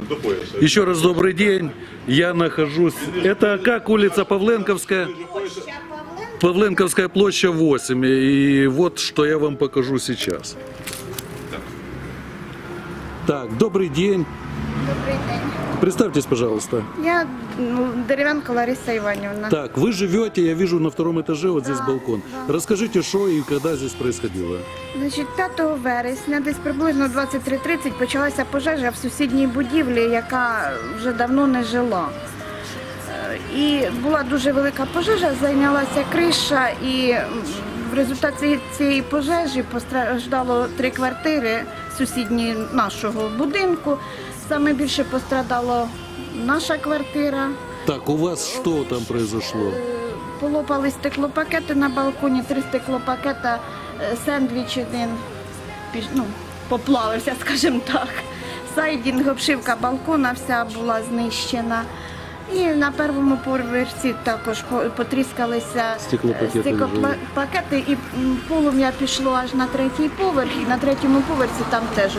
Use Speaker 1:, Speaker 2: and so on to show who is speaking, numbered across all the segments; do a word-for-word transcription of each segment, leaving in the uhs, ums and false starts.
Speaker 1: до пояса.
Speaker 2: Еще раз добрый день. Я нахожусь... Это как улица Павленковская? Павленковская площадь восемь. И вот что я вам покажу сейчас. Так, добрый день.
Speaker 3: Добрий день.
Speaker 2: Представьтесь, пожалуйста.
Speaker 3: Я ну, Деревянко Лариса Ивановна.
Speaker 2: Так, вы живете, я вижу, на втором этаже, вот здесь балкон. Расскажите, что и когда здесь происходило.
Speaker 3: Значить, п'ятого вересня, десь приблизно двадцять три тридцять, почалася пожежа в сусідній будівлі, яка вже давно не жила. І була дуже велика пожежа, зайнялася криша, і в результаті цієї пожежі постраждало три квартири сусідні нашого будинку. Саме більше пострадала наша квартира.
Speaker 2: Так, у вас что там произошло?
Speaker 3: Полопали стеклопакети на балконі, три стеклопакета, сендвіч один, ну, поплавився, скажімо так. Сайдінг, обшивка балкона вся була знищена. І на першому поверсі також потріскалися
Speaker 2: стеклопакети,
Speaker 3: стеклопакети і полум'я пішло аж на третій поверх. І на третьому поверсі там теж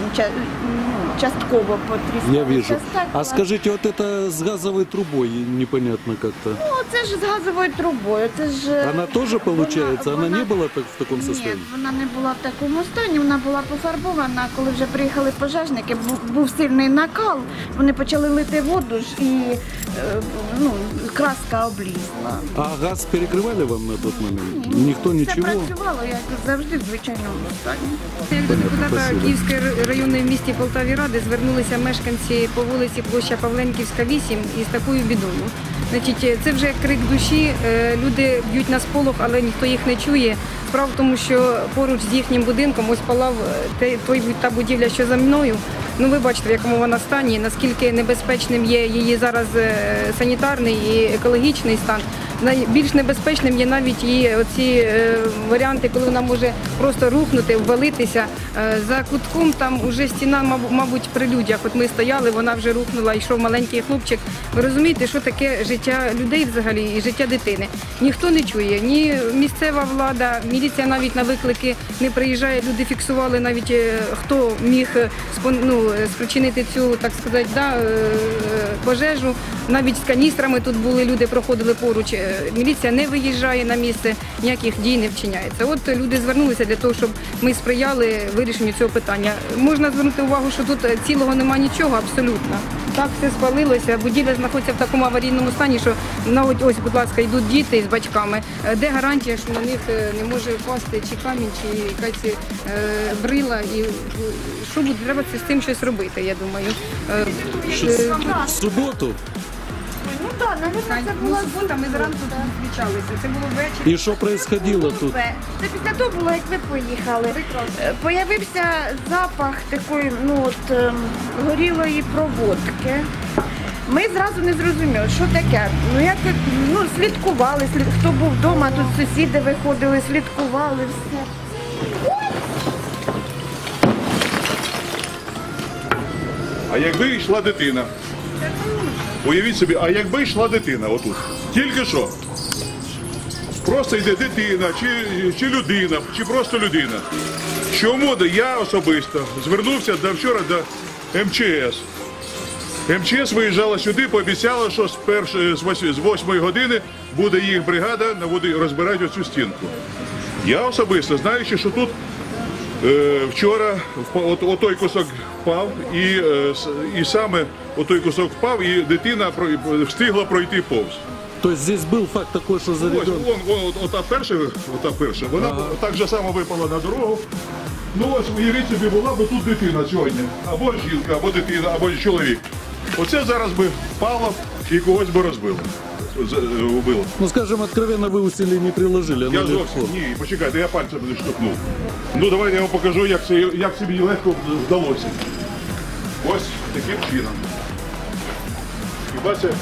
Speaker 3: частково потріскалися.
Speaker 2: Я вижу.
Speaker 3: Стекла.
Speaker 2: А скажите, вот это с газовой трубой непонятно как-то?
Speaker 3: Ну, це ж з газовою трубою. Це ж...
Speaker 2: Она тоже, получается,
Speaker 3: вона,
Speaker 2: она не
Speaker 3: вона...
Speaker 2: была так, в таком состоянии?
Speaker 3: Ні, вона не була в такому стані, вона була пофарбована. Коли вже приїхали пожежники, був, був сильний накал, вони почали лити воду ж і ну, краска облізла.
Speaker 2: А газ перекрывали вам на тот момент?
Speaker 3: Ні,
Speaker 2: Никто
Speaker 3: все
Speaker 2: ничего?
Speaker 3: працювало, як завжди, в звичайному стані.
Speaker 4: Як до депутата
Speaker 2: Спасибо.
Speaker 4: Київської районної в місті Полтаві ради звернулися мешканці по вулиці площа Павленківська, вісім із такою бідою. Значить, це вже крик душі, люди б'ють на сполох, але ніхто їх не чує. Справа в тому, що поруч з їхнім будинком ось палав той, та будівля, що за мною. Ну, ви бачите, в якому вона стані, наскільки небезпечним є її зараз санітарний і екологічний стан. Найбільш небезпечним є навіть її оці варіанти, коли вона може просто рухнути, ввалитися. За кутком там вже стіна, мабуть, при людях. От ми стояли, вона вже рухнула, йшов маленький хлопчик. Ви розумієте, що таке життя людей взагалі і життя дитини? Ніхто не чує, ні місцева влада, міліція навіть на виклики не приїжджає. Люди фіксували навіть, хто міг ну, спричинити цю, так сказати, да, пожежу. Навіть з каністрами тут були, люди проходили поруч. Міліція не виїжджає на місце, ніяких дій не вчиняється. От люди звернулися для того, щоб ми сприяли вирішенню цього питання. Можна звернути увагу, що тут цілого немає нічого, абсолютно. Так все спалилося, будівля знаходиться в такому аварійному стані, що навіть ось, будь ласка, йдуть діти з батьками. Де гарантія, що на них не може впасти чи камінь, чи якась е, брила? І що буде, треба з цим щось робити, я думаю.
Speaker 2: В суботу?
Speaker 3: Ну так, навіть це була
Speaker 4: субота, ми зранку зустрічалися, це було ввечері.
Speaker 2: И что происходило тут?
Speaker 3: Це після того було, як ви поїхали. Появився запах такої, ну от, ем, горілої проводки. Ми зразу не зрозуміли, що таке. Ну, як, ну, слідкували, слід... хто був вдома, тут сусіди виходили, слідкували, все.
Speaker 1: А якби йшла дитина? Уявіть собі, а якби йшла дитина отут, тільки що, просто йде дитина, чи, чи людина, чи просто людина. Чому я особисто звернувся до вчора до Ем Че Ес. Ем Че Ес виїжджала сюди, пообіцяла, що з, перш, з восьмої години буде їх бригада розбирати оцю стінку. Я особисто, знаючи, що тут е, вчора от, отой кусок впав, і, е, і саме отой кусок впав, і дитина про, встигла пройти повз.
Speaker 2: То есть здесь был факт такой, что за
Speaker 1: Ось,
Speaker 2: ребенком...
Speaker 1: вон, вон, ота перша, ота перша, вона ага. так же само випала на дорогу. Ну ось, уявіть собі, була б тут дитина сьогодні, або жінка, або дитина, або чоловік. Оце зараз би впало і когось би розбило, убило.
Speaker 2: Ну, скажем, откровенно, вы усилий не приложили.
Speaker 1: Я зовсім, ні, почекайте, я пальцем не штовхнув. Ну, давайте я вам покажу, як це, як це мені легко вдалося. Ось таким чином. Хіба це?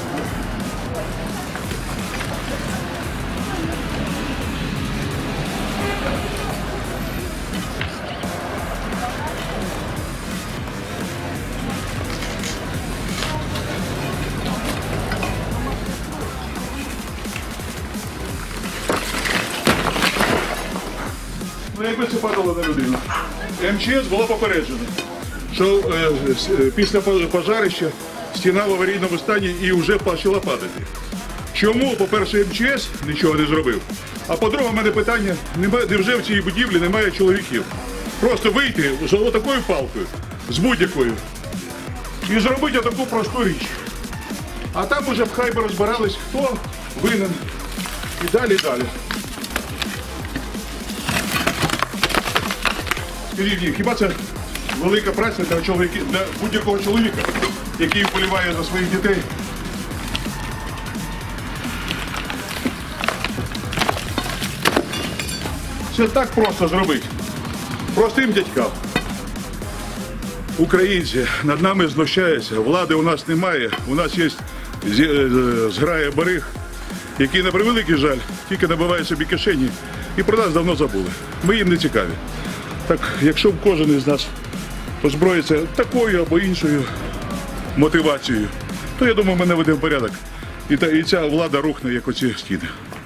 Speaker 1: Ну, якби це падало на людину. Ем Че Ес було попереджено, що е, після пожарища стіна в аварійному стані і вже почала падати. Чому, по-перше, ем че ес нічого не зробив? А по-друге, в мене питання, немає- невже в цій будівлі немає чоловіків? Просто вийти з отакою палкою, з будь-якою, і зробити таку просту річ. А там уже б хай би розбирались, хто винен. І далі, і далі. Скажіть мені, хіба це велика праця для, чоловіки, для будь-якого чоловіка, який вболіває за своїх дітей? Це так просто зробити. Простим дядькам. Українці над нами знущаються, влади у нас немає, у нас є зі- е, зграя бариг, які, на превеликий жаль, тільки набивають собі кишені і про нас давно забули. Ми їм не цікаві. Так, якщо б кожен із нас озброїться такою або іншою мотивацією, то я думаю, ми наведемо порядок. І, та, і ця влада рухне, як оці стіни.